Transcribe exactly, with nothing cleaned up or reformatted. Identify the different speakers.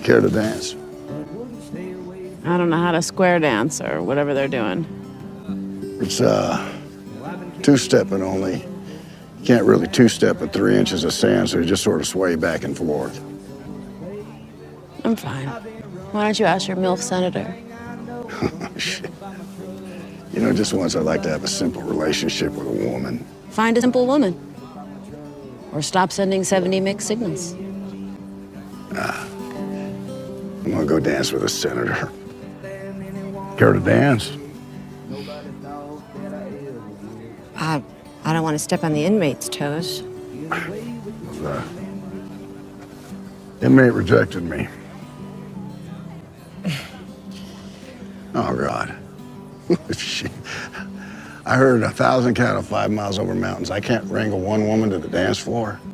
Speaker 1: Care to dance?
Speaker 2: I don't know how to square dance or whatever they're doing.
Speaker 1: It's, uh, two-stepping only. You can't really two-step with three inches of sand, so you just sort of sway back and forth.
Speaker 2: I'm fine. Why don't you ask your MILF senator?
Speaker 1: Shit. You know, just once I'd like to have a simple relationship with a woman.
Speaker 2: Find a simple woman. Or stop sending seventy mixed signals.
Speaker 1: Nah. I'm gonna go dance with a senator. Care to dance?
Speaker 3: I, I don't want to step on the inmate's toes.
Speaker 1: The inmate rejected me. Oh, God. Shit. I heard a thousand cattle five miles over mountains. I can't wrangle one woman to the dance floor.